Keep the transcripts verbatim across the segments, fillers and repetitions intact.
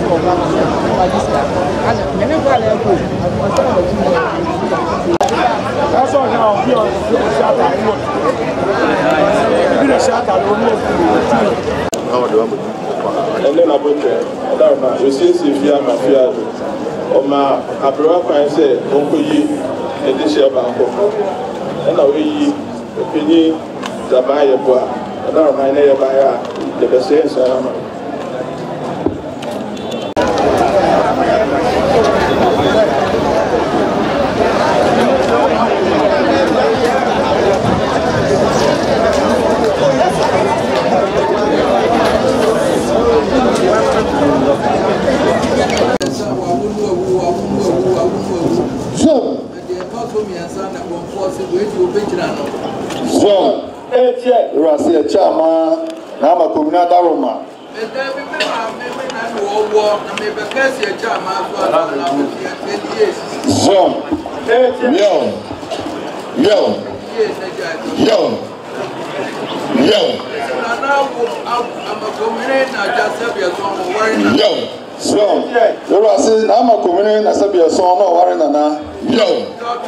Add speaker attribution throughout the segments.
Speaker 1: That's all now. We are shut up. We are shut up. And then I put it. You see, if you are my fear, or my Abraham said, Uncle Yi, and this year bank. And I opinion the buyer, and I remind you by the best sense.
Speaker 2: Rasi chama na makomina daroma. Zom. Yo. Yo. Yo. Yo. Yo. So, Rasi na makomina na sabia so no ware nana. Yo.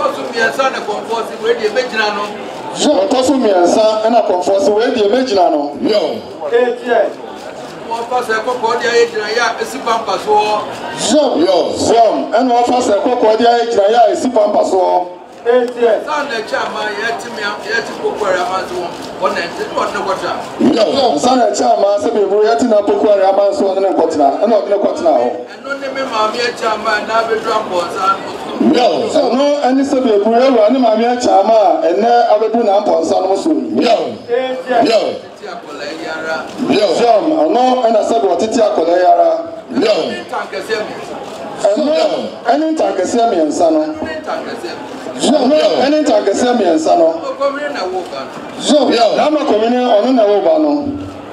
Speaker 2: So, tosu miensa ena konfosi we di emejina no. Yo. Mo fa se kokko dia ejina ya esi pampaso. So, yo, so, ena mo fa se kokko dia ejina ya esi pampaso. Etie. Sa na chama yeti mi yeti pokwara amazo. Ona enti ona kwata. Yo, sa na chama se be buru yeti na pokwara amazo ona kwatna. Ena ona kwatna ho. Eno ne me ma mi chama na be drum bonza. Yo, so no any sabi buru ewa ni ma mi chama ene abedu na mponsa no so. Yo. Yo. Yo, so no ena sabi otiti akola yara. Yo. Eno any tankese mi ensa no. So no any tankese mi ensa no. So yo, na ma komini onu na wo ba no.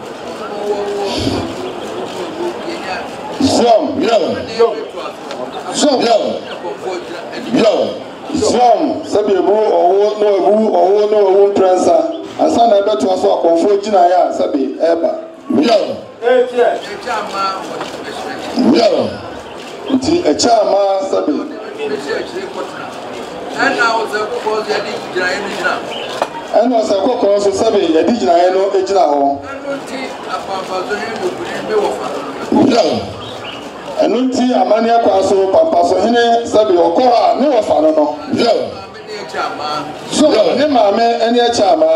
Speaker 2: So yo. So yo. Yo, some Sabibu or no who or no one prancer, and son I bet to us walk on four Jinaya, Sabi, Eba. Yo, yo, a charma, Sabi. And now the cocoa, the Dijina. And was a cocoa, so Sabi, a Dijina, no Ejina. Yo. Enunti amania kwaso pampaso hene sabi okora ne wofano no yo so ne maame ene a chama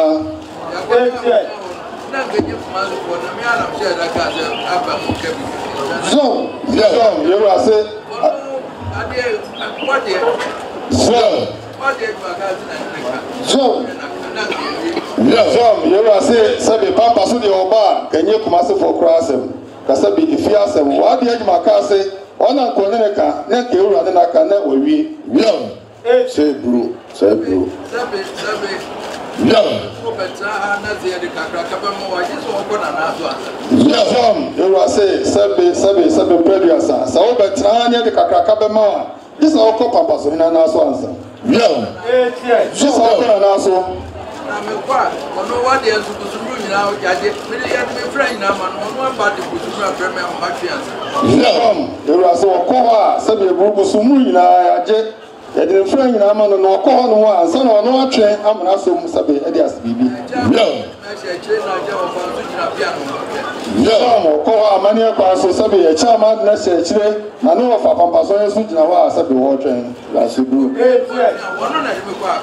Speaker 2: na genye fumazo ko na mi ala mche da kaze aba mo kebi so yo yo ase ade kwade so kwade magazi na so yo so yo ase sabi pampaso de oba genye kumasi for crossem kasabi ifiasem wa de adwuma ka se ona nkonene ka na ke ewura de naka na owie yo se bru se bru sabe sabe yo ko beta na ze de kakra ka ba mo wa jesu ko na na so yo som ewura se sabe sabe sabe preduasa sa o beta na de kakra ka ba mo jesu ko papa so na na so ansa yo eh tie jesu ko na na so na me kwa ono wa de ensu kusuru nyina o jaje me de ya me friend na ma no ono ba de kusuru afre me ma fiance yo ewura se o ko ha sabe ebubu sumu nyina yaje ya de friend nyina ma no no ko ho no ansa na ono atwe amana so mu sabe e de asbibi yo me se che na je o fa so nyina bia no yo mo ko ha amani kwa so sabe ya cha ma na se chire na no fa pampa so yesu nyina wa sabe wo twen la se bru eh tie ono na de me kwa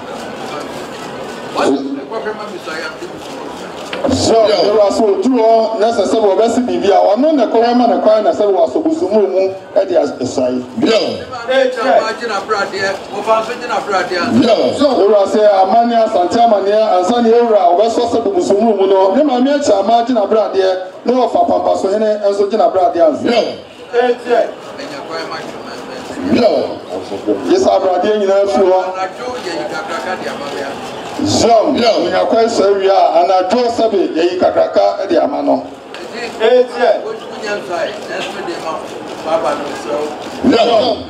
Speaker 2: so there was so two necessary obesi bibia ono ne ko ma ne kwa na se wo so busumu mu e de asai yo e cha na brade o fa so na brade yo so there was amani asante amani ansani ewura obeso se busumu mu no ne ma mi e cha ma na brade ne o fa pampa so hene enso na brade anse yo e cha enya kwa ma yo yes abrade nyina fi ho na jo ye kakaka dia ma Zom, yo, we are quite sorry, and I draw Sabi, ye kakraka, the amano. Eh, yeah, what you inside, that's what they want. Papa, so, no,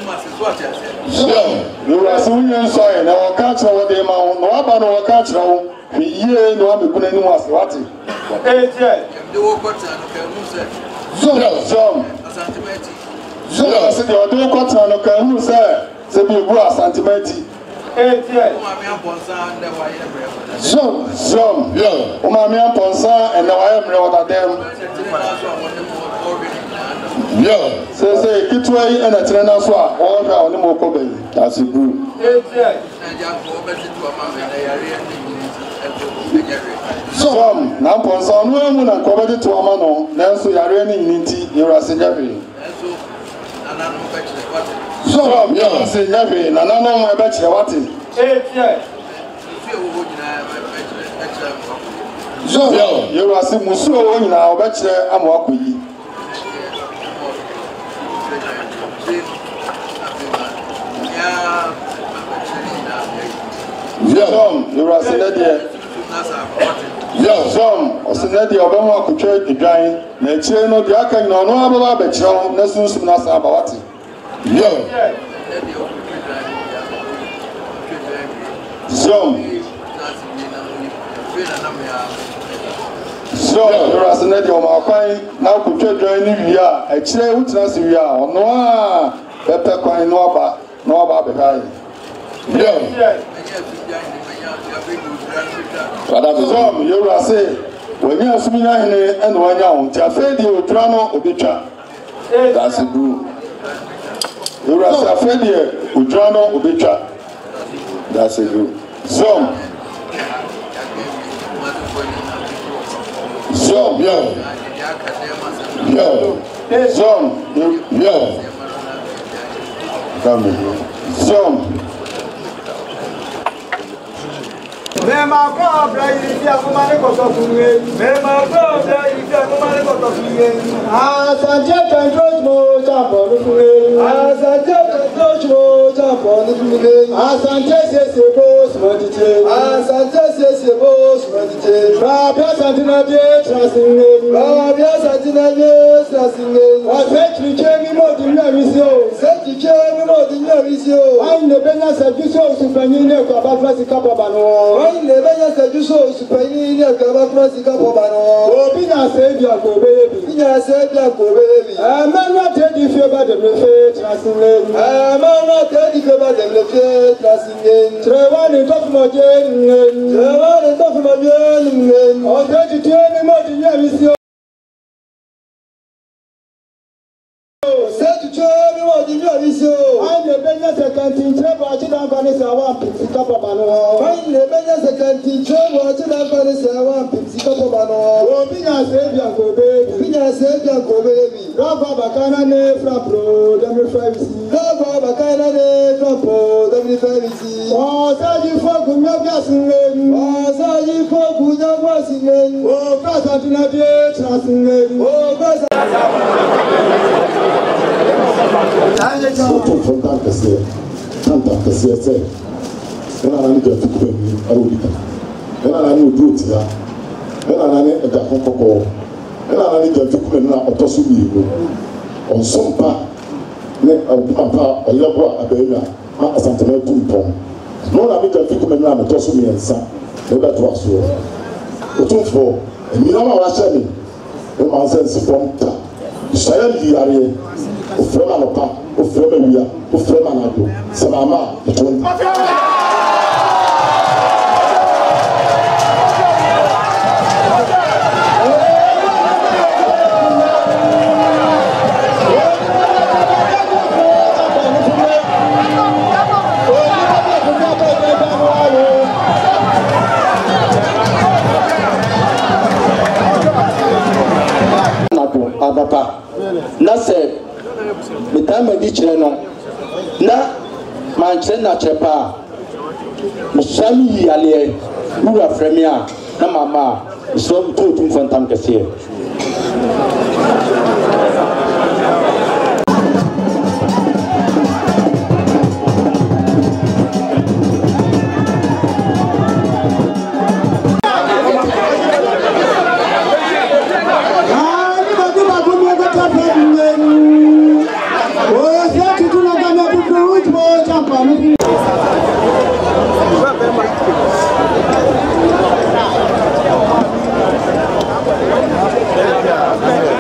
Speaker 2: so, you are soon inside, and our country, what they want, no about our country, we hear no one put any more swati. Eh, yeah, the work what's on the so, Zom, Asantehene.
Speaker 3: So I said you do kwatra no kan hu say say be bu Asantehene. Eh tie. So so yeah. O ma me amponsa and na wa emre wada dem. Yeah. Say say kitwa yi na tire na so a o hwa oni mo ko bayi. That's good. Eh tie. So na amponsa no emu na ko be to ama no na so yare ni nti yura senyabe. So yeah, say nyave na na no e be kire wate. Eh tie. So yeah, you are saying musu o nyina o be kire ama akoyi. Yeah, so you are saying that yeah, so o say na dia obamu akotwa edwan na kire no dia aka nyina no ababa be kire na sunsun na sa ba wate. Yeah. So, so you're as an idiot. My coin now could you join in here? A chair which has you are no better coin no about no about behind. Yeah. So you're as say when you are swimming and when you are afraid you will drown or be trapped. That's a good. You're as afraid you will drown or be trapped. That's a good. So, so, yeah, yeah, so, yeah, come in, so.
Speaker 4: Mema kabla ilifia kumane kotofuye. Mema kabla ilifia kumane kotofuye. Asantehene control mo champo nufuye. Asantehene control mo champo nufuye. Asantehene se boss motite. Asantehene se boss motite. Rabia Santehene trasine. Rabia Santehene trasine. Asantehene chemi mo dinya misio. Asantehene chemi mo dinya misio. Ai ne benya sa juso supanyine kwa bafasi kapa bano. Le banya se juso supayini ni akaba kuma sika pobano. Obi na se bia ko bebi. Binya se bia ko bebi. Amana te di fe ba de fe trasine. Amana te di fe ba de fe trasine. Trewa ni to mo je. Trewa ni to mo je. O te di te ni mo di nya mi si. Se tu che mi mo di nya mi si. Ai le banya se kantin trewa chi dan kan se awa sika pobano. Le banya se kanti chobo chida fare se awa pipsi kapo bano. O binya se bia ko bebi. Binya se bia ko bebi. Raba bakana ne frapro demi favisi. Raba bakana ne frapro demi favisi. O saji fogu nya bia sinlen. O saji fogu nya bia sinlen. O kasa tuna de translen. O kasa.
Speaker 3: Foto from that kase. Tanta kase se. Ena na ni je tuku ni arubika. Ena na ni oduoti ya. Ena na ni eda kokoko. Ena na ni je tuku na otosu bi ego. Onsompa ne papa oyeboah abenya a Asantehene Otumfuo. No na mi je tuku na otosu mi ensa. E be to aso. Otumfuo, emi na ma wa hye mi. E ma sense from ta. Shaya di yare. O frema no pa, o frema wia, o frema na do. Se mama, e to.
Speaker 5: Papa na se metama di kire no na manche na chepa musami yale ura fremia na mama so to tum fantam kese
Speaker 4: Yeah.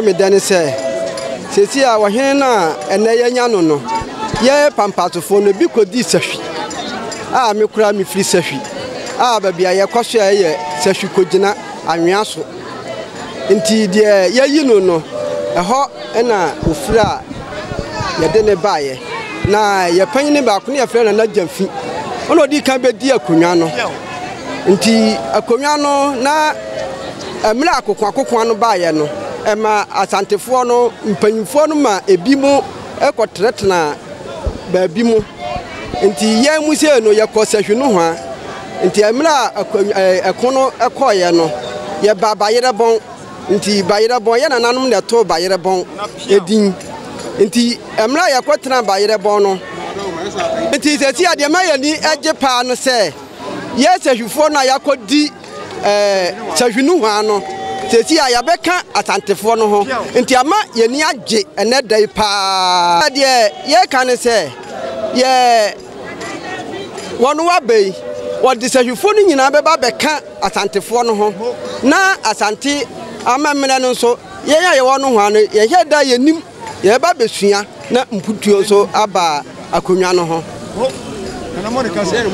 Speaker 4: ya me dane se sesi a wahene na ene yanya no no ye pampatofo no bi kodi sahwi a me kura me firi sahwi a ba bia ye kwaso ye sahwi kogina anwea so nti de ye yi no no eho na ofira ye de ne baaye na ye panyine ba ko ne ye fira na gyimfi ono di kan be di akonwa no nti akonwa no na emra akokwa akokwa no baaye no ema asantefo no mpanyimfo no ma ebi mu ekotretena ba bi mu nti ye mu se no ye kosahwe no ho nti emra ekono ekoye no ye ba bayere bon nti bayere bon ye nananom ne to bayere bon edin nti emra ye kotena bayere bon no nti sesi ade ma ye ni eje pa no se ye sahwefo na yakodi eh sahwenu ho no sesi ya beka asantefo no ho nti ama ye ni agye ene dai pa de ye kan se ye wonu wa bei wodi sahwefo no nyina beba beka asantefo no ho na asante amamene no so ye ya ye wonu ho no ye heda ye nim ye ba besua na mputuo so aba akonwa no ho